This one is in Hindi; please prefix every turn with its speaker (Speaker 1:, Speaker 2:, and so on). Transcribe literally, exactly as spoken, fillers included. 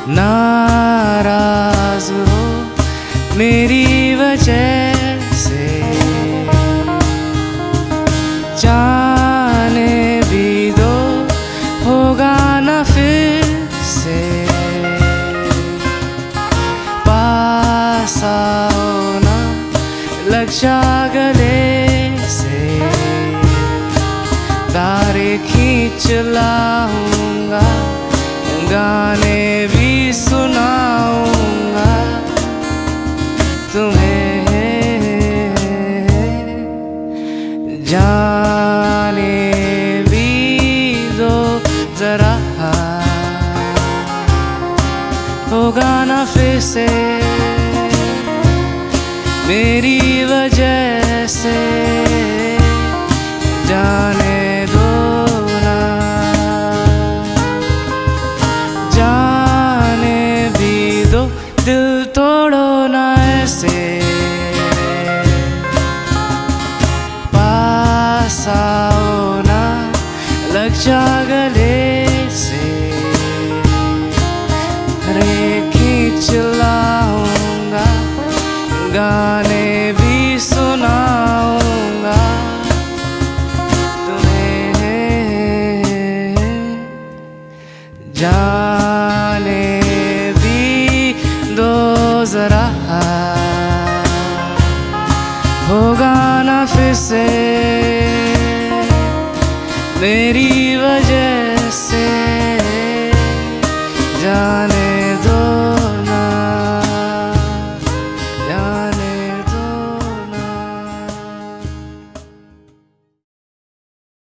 Speaker 1: नाराज हो मेरी वजह से, जाने भी दो होगा ना फिर से, पास आओ ना लग जा गले से, तारे खींच लाऊंगा गाने भी सुनाऊंगा तुम्हें, जाने भी दो जरा होगा ना फिर से मेरी वजह से, जाने दो ना, जाने भी दो, दिल तोड़ो ना ऐसे, पास आओ ना लग जा गले से, रे खींच लाऊंगा गाने भी सुनाऊंगा तुम्हें, जाने भी दो जरा होगा ना फिर से मेरी वजह से, जाने